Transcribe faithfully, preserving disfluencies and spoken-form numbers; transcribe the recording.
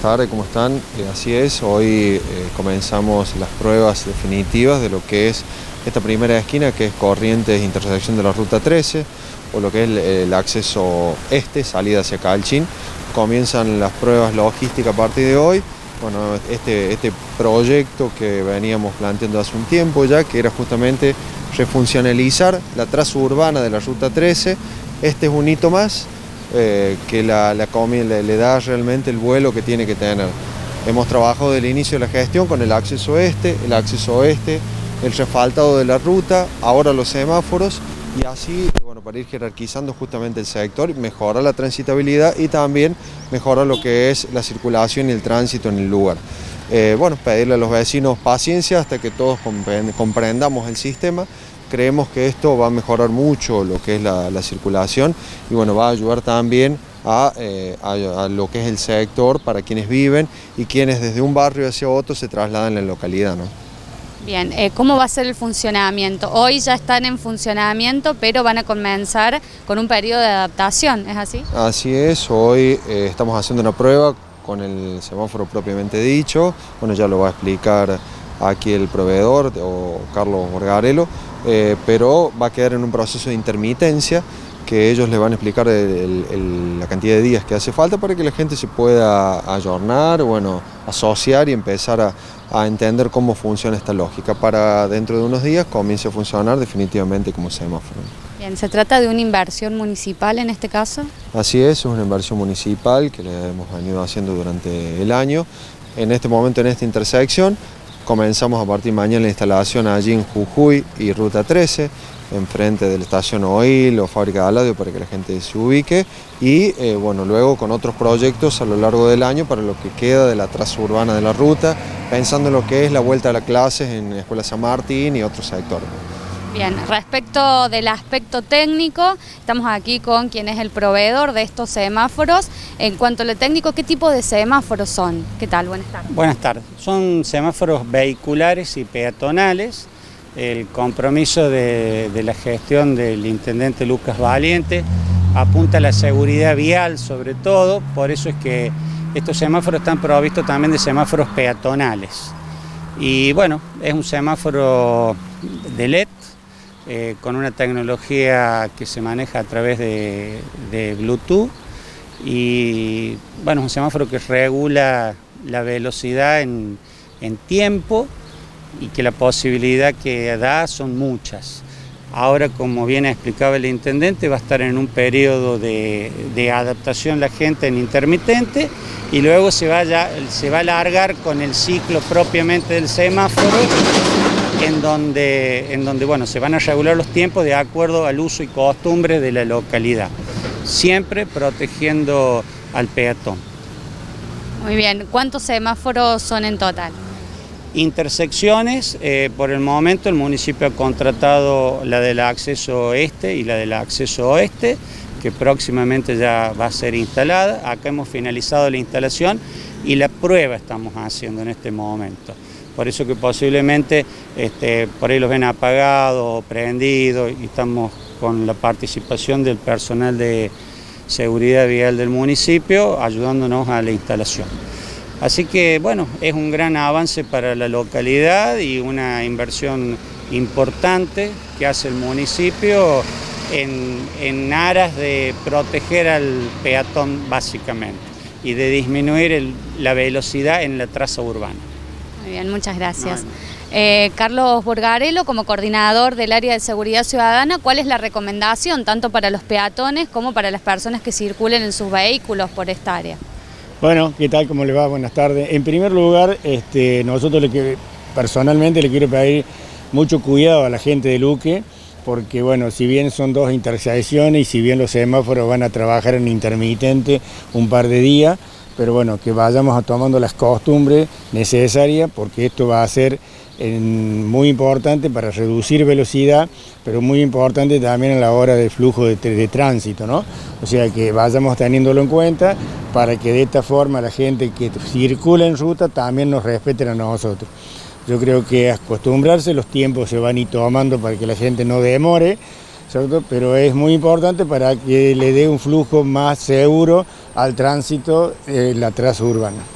tardes, ¿cómo están? Eh, así es, hoy eh, comenzamos las pruebas definitivas de lo que es esta primera esquina, que es Corrientes, intersección de la Ruta trece, o lo que es el, el acceso este, salida hacia Calchín. Comienzan las pruebas logísticas a partir de hoy. Bueno, este, este proyecto que veníamos planteando hace un tiempo ya, que era justamente refuncionalizar la traza urbana de la Ruta trece, este es un hito más. Eh, que la, la COMI le, le da realmente el vuelo que tiene que tener. Hemos trabajado desde el inicio de la gestión con el acceso este, el acceso oeste, el refaltado de la ruta, ahora los semáforos, y así, bueno, para ir jerarquizando justamente el sector, mejorar la transitabilidad y también mejorar lo que es la circulación y el tránsito en el lugar. Eh, bueno, pedirle a los vecinos paciencia hasta que todos comprendamos el sistema. Creemos que esto va a mejorar mucho lo que es la, la circulación y bueno, va a ayudar también a, eh, a, a lo que es el sector para quienes viven y quienes desde un barrio hacia otro se trasladan en la localidad, ¿no? Bien, eh, ¿cómo va a ser el funcionamiento? Hoy ya están en funcionamiento, pero van a comenzar con un periodo de adaptación, ¿es así? Así es, hoy eh, estamos haciendo una prueba con el semáforo propiamente dicho. Bueno, ya lo va a explicar aquí el proveedor o Carlos Borgarello. Eh, pero va a quedar en un proceso de intermitencia que ellos le van a explicar el, el, la cantidad de días que hace falta para que la gente se pueda ayornar, bueno, asociar y empezar a, a entender cómo funciona esta lógica para dentro de unos días comience a funcionar definitivamente como semáforo. Bien, ¿se trata de una inversión municipal en este caso? Así es, es una inversión municipal que le hemos venido haciendo durante el año. En este momento, en esta intersección, comenzamos a partir de mañana la instalación allí en Jujuy y Ruta trece, enfrente de la estación Oil o fábrica de Aladio para que la gente se ubique y eh, bueno, luego con otros proyectos a lo largo del año para lo que queda de la traza urbana de la ruta, pensando en lo que es la vuelta a las clases en Escuela San Martín y otros sectores. Bien, respecto del aspecto técnico, estamos aquí con quien es el proveedor de estos semáforos. En cuanto a lo técnico, ¿qué tipo de semáforos son? ¿Qué tal? Buenas tardes. Buenas tardes. Son semáforos vehiculares y peatonales. El compromiso de, de la gestión del intendente Lucas Valiente apunta a la seguridad vial sobre todo, por eso es que estos semáforos están provistos también de semáforos peatonales. Y bueno, es un semáforo de L E D, Eh, con una tecnología que se maneja a través de, de Bluetooth y bueno, es un semáforo que regula la velocidad en, en tiempo y que la posibilidad que da son muchas. Ahora, como bien explicaba el intendente, va a estar en un periodo de, de adaptación la gente en intermitente y luego se, vaya, se va a alargar con el ciclo propiamente del semáforo, en donde, en donde bueno, se van a regular los tiempos de acuerdo al uso y costumbre de la localidad, siempre protegiendo al peatón. Muy bien, ¿cuántos semáforos son en total? Intersecciones, eh, por el momento el municipio ha contratado la del acceso este y la del acceso oeste, que próximamente ya va a ser instalada. Acá hemos finalizado la instalación y la prueba estamos haciendo en este momento. Por eso que posiblemente este, por ahí los ven apagados o prendidos y estamos con la participación del personal de seguridad vial del municipio ayudándonos a la instalación. Así que bueno, es un gran avance para la localidad y una inversión importante que hace el municipio en, en aras de proteger al peatón básicamente y de disminuir el, la velocidad en la traza urbana. Muy bien, muchas gracias. Eh, Carlos Borgarello, como coordinador del área de seguridad ciudadana, ¿cuál es la recomendación tanto para los peatones como para las personas que circulen en sus vehículos por esta área? Bueno, ¿qué tal? ¿Cómo le va? Buenas tardes. En primer lugar, este, nosotros le que, personalmente le quiero pedir mucho cuidado a la gente de Luque, porque bueno, si bien son dos intersecciones y si bien los semáforos van a trabajar en intermitente un par de días, pero bueno, que vayamos tomando las costumbres necesarias, porque esto va a ser en, muy importante para reducir velocidad, pero muy importante también a la hora del flujo de, de tránsito, ¿no? O sea, que vayamos teniéndolo en cuenta para que de esta forma la gente que circula en ruta también nos respeten a nosotros. Yo creo que acostumbrarse, los tiempos se van a ir tomando para que la gente no demore, ¿cierto? Pero es muy importante para que le dé un flujo más seguro al tránsito en la traza urbana.